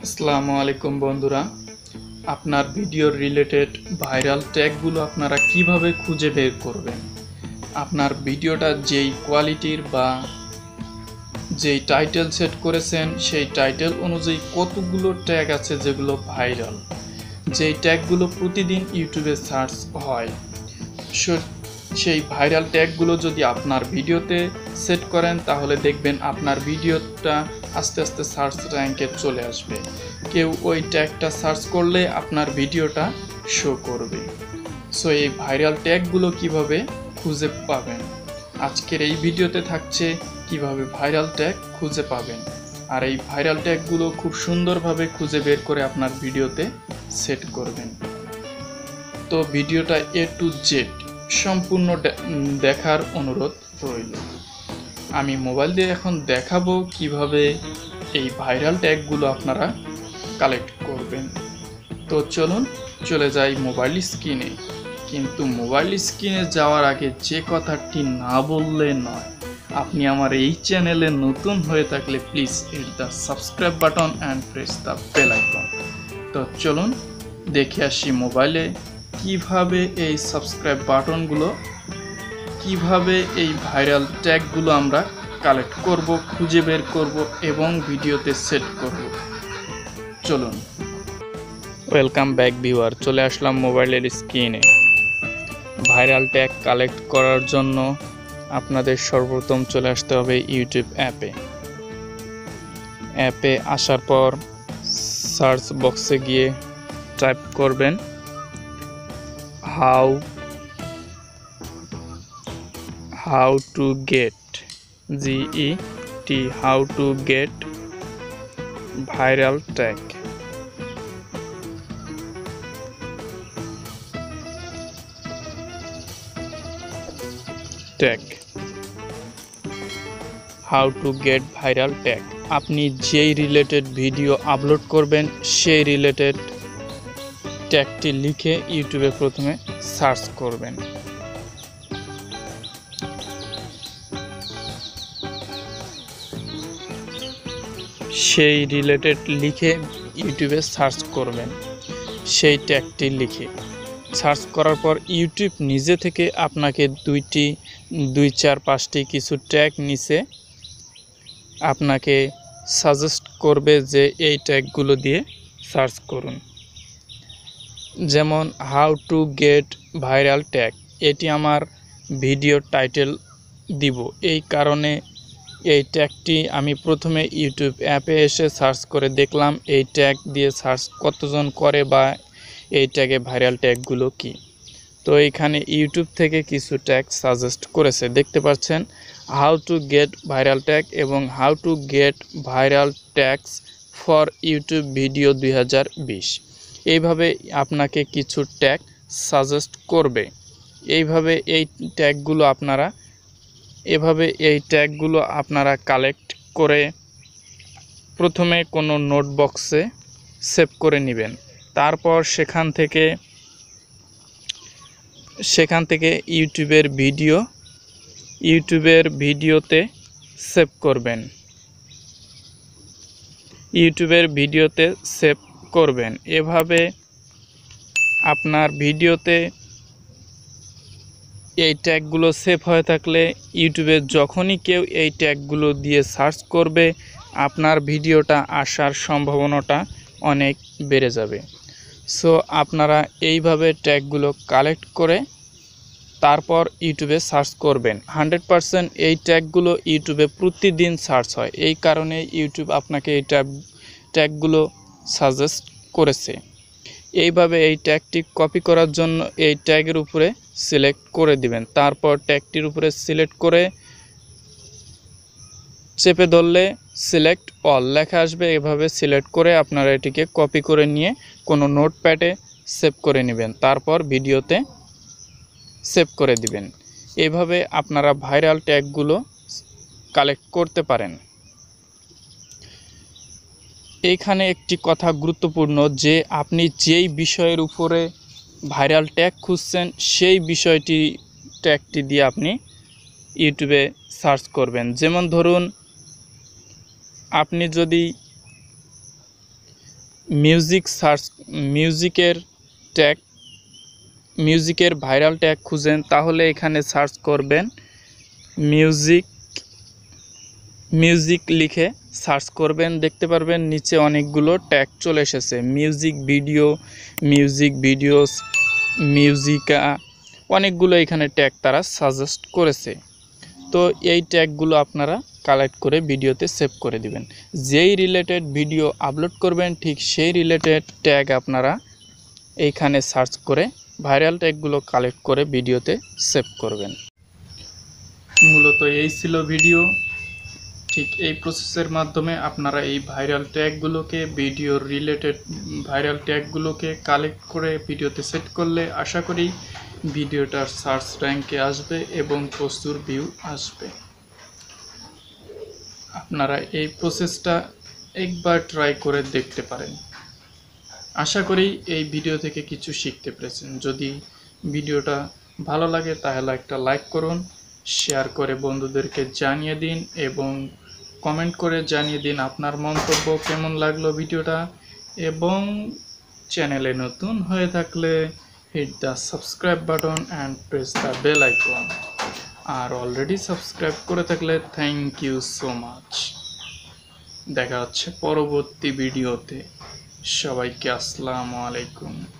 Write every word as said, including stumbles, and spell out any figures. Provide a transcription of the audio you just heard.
আসসালামু আলাইকুম বন্ধুরা, আপনার ভিডিওর রিলেটেড ভাইরাল ট্যাগগুলো আপনারা কিভাবে খুঁজে বের করবেন। আপনার ভিডিওটা যেই কোয়ালিটির বা যেই টাইটেল সেট করেছেন সেই টাইটেল অনুযায়ী কতগুলো ট্যাগ আছে যেগুলো ভাইরাল, যেই ট্যাগগুলো প্রতিদিন ইউটিউবে সার্চ হয়। সেই ভাইরাল ট্যাগগুলো যদি আপনার ভিডিওতে সেট করেন তাহলে দেখবেন আপনার ভিডিওটা আস্তে আস্তে সার্চ র্যাঙ্কে চলে আসবে। কেউ ওই ট্যাগটা সার্চ করলে আপনার ভিডিওটা শো করবে। সো এই ভাইরাল ট্যাগগুলো কিভাবে খুঁজে পাবেন, আজকের এই ভিডিওতে থাকছে কিভাবে ভাইরাল ট্যাগ খুঁজে পাবেন। আর এই ভাইরাল ট্যাগগুলো খুব সুন্দরভাবে খুঁজে বের করে আপনার ভিডিওতে সেট করবেন। তো ভিডিওটা এ টু জেড সম্পূর্ণ দেখার অনুরোধ রইল। আমি মোবাইল দিয়ে এখন দেখাবো কিভাবে এই ভাইরাল ট্যাগগুলো আপনারা কালেক্ট করবেন। তো চলুন চলে যাই মোবাইল স্ক্রিনে। কিন্তু মোবাইল স্ক্রিনে যাওয়ার আগে যে কথাটি না বললে নয়, আপনি আমার এই চ্যানেলে নতুন হয়ে থাকলে please hit the subscribe button and press the bell icon. তো চলুন দেখে আসি মোবাইলে কিভাবে এই সাবস্ক্রাইব বাটনগুলো, কিভাবে এই ভাইরাল ট্যাগগুলো আমরা কালেক্ট করব, খুঁজে বের করব এবং ভিডিওতে সেট করব। চলুন। ওয়েলকাম ব্যাক ভিউয়ার, চলে আসলাম মোবাইলের স্ক্রিনে। ভাইরাল ট্যাগ কালেক্ট করার জন্য আপনাদের সর্বপ্রথম চলে আসতে হবে ইউটিউব অ্যাপে। অ্যাপে আসার পর সার্চ বক্সে গিয়ে টাইপ করবেন how how to get get how to get viral tag. Tag how to get viral tag. আপনি যেই রিলেটেড ভিডিও আপলোড করবেন সেই রিলেটেড ট্যাগটি লিখে ইউটিউবে প্রথমে সার্চ করবেন। সেই রিলেটেড লিখে ইউটিউবে সার্চ করবেন। সেই ট্যাগটি লিখে সার্চ করার পর ইউটিউব নিজে থেকে আপনাকে দুইটি দুই চার পাঁচটি কিছু ট্যাগ নিচে আপনাকে সাজেস্ট করবে যে এই ট্যাগগুলো দিয়ে সার্চ করুন। যেমন how to get viral tag, এটি আমার ভিডিও টাইটেল দিব, এই কারণে এই ট্যাগটি আমি প্রথমে ইউটিউব অ্যাপে এসে সার্চ করে দেখলাম এই ট্যাগ দিয়ে সার্চ কতজন করে বা এই ট্যাগে ভাইরাল ট্যাগগুলো কি। তো এখানে ইউটিউব থেকে কিছু ট্যাগ সাজেস্ট করেছে, দেখতে পাচ্ছেন how to get viral tag এবং how to get viral tags for YouTube video দুই হাজার বিশ। এইভাবে আপনাকে কিছু ট্যাগ সাজেস্ট করবে। এইভাবে এই ট্যাগগুলো আপনারা এভাবে এই ট্যাগগুলো আপনারা কালেক্ট করে প্রথমে কোনো নোটবক্সে সেভ করে নেবেন। তারপর সেখান থেকে সেখান থেকে ইউটিউবের ভিডিও ইউটিউবের ভিডিওতে সেভ করবেন ইউটিউবের ভিডিওতে সেভ করবেন। এভাবে আপনার ভিডিওতে এই ট্যাগগুলো সেভ হয়ে থাকলে ইউটিউবে যখনই কেউ এই ট্যাগগুলো দিয়ে সার্চ করবে আপনার ভিডিওটা আসার সম্ভাবনাটা অনেক বেড়ে যাবে। সো আপনারা এইভাবে ট্যাগগুলো কালেক্ট করে তারপর ইউটিউবে সার্চ করবেন। হান্ড্রেড পারসেন্ট এই ট্যাগগুলো ইউটিউবে প্রতিদিন সার্চ হয়, এই কারণে ইউটিউব আপনাকে এই ট্যাগ ট্যাগগুলো সাজেস্ট করেছে। এইভাবে এই ট্যাগটি কপি করার জন্য এই ট্যাগের উপরে সিলেক্ট করে দিবেন। তারপর ট্যাগটির উপরে সিলেক্ট করে চেপে ধরলে সিলেক্ট অল লেখা আসবে। এভাবে সিলেক্ট করে আপনারা এটিকে কপি করে নিয়ে কোনো নোটপ্যাডে সেভ করে নেবেন, তারপর ভিডিওতে সেভ করে দিবেন। এইভাবে আপনারা ভাইরাল ট্যাগগুলো কালেক্ট করতে পারেন। এইখানে একটি কথা গুরুত্বপূর্ণ যে আপনি যেই বিষয়ের উপরে ভাইরাল ট্যাগ খুঁজছেন সেই বিষয়টি ট্যাগটি দিয়ে আপনি ইউটিউবে সার্চ করবেন। যেমন ধরুন আপনি যদি মিউজিক সার্চ মিউজিকের ট্যাগ মিউজিকের ভাইরাল ট্যাগ খুঁজেন, তাহলে এখানে সার্চ করবেন মিউজিক মিউজিক লিখে সার্চ করবেন, দেখতে পারবেন নিচে অনেকগুলো ট্যাগ চলে এসেছে। মিউজিক ভিডিও, মিউজিক ভিডিওস, মিউজিকা, অনেকগুলো এখানে ট্যাগ তারা সাজেস্ট করেছে। তো এই ট্যাগগুলো আপনারা কালেক্ট করে ভিডিওতে সেভ করে দিবেন। যেই রিলেটেড ভিডিও আপলোড করবেন ঠিক সেই রিলেটেড ট্যাগ আপনারা এইখানে সার্চ করে ভাইরাল ট্যাগগুলো কালেক্ট করে ভিডিওতে সেভ করবেন। মূলত এই ছিল ভিডিও। ঠিক এই প্রসেসের মাধ্যমে আপনারা এই ভাইরাল ট্যাগগুলোকে ভিডিওর রিলেটেড ভাইরাল ট্যাগগুলোকে কালেক্ট করে ভিডিওতে সেট করলে আশা করি ভিডিওটার সার্চ র্যাঙ্কে আসবে এবং প্রচুর ভিউ আসবে। আপনারা এই প্রসেসটা একবার ট্রাই করে দেখতে পারেন। আশা করি এই ভিডিও থেকে কিছু শিখতে পেরেছেন। যদি ভিডিওটা ভালো লাগে তাহলে একটা লাইক করুন, শেয়ার করে বন্ধুদেরকে জানিয়ে দিন এবং কমেন্ট করে জানিয়ে দিন আপনার মন্তব্য কেমন লাগলো ভিডিওটা। এবং চ্যানেলে নতুন হয়ে থাকলে hit the subscribe button and press the bell icon. আর অলরেডি সাবস্ক্রাইব করে থাকলে থ্যাংক ইউ সো মাচ। দেখা হচ্ছে পরবর্তী ভিডিওতে। সবাইকে আসসালামু আলাইকুম।